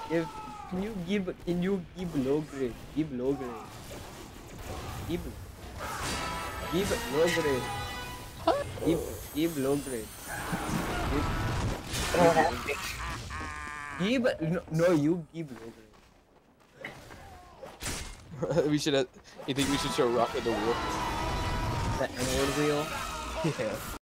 If can you give low grade? Give low grade. Give give low grade. Give give low grade. Give I don't give have low grade. fish. Give no you give low grade. We should. You think we should show Rocket the wheel? The N-word wheel. Yeah.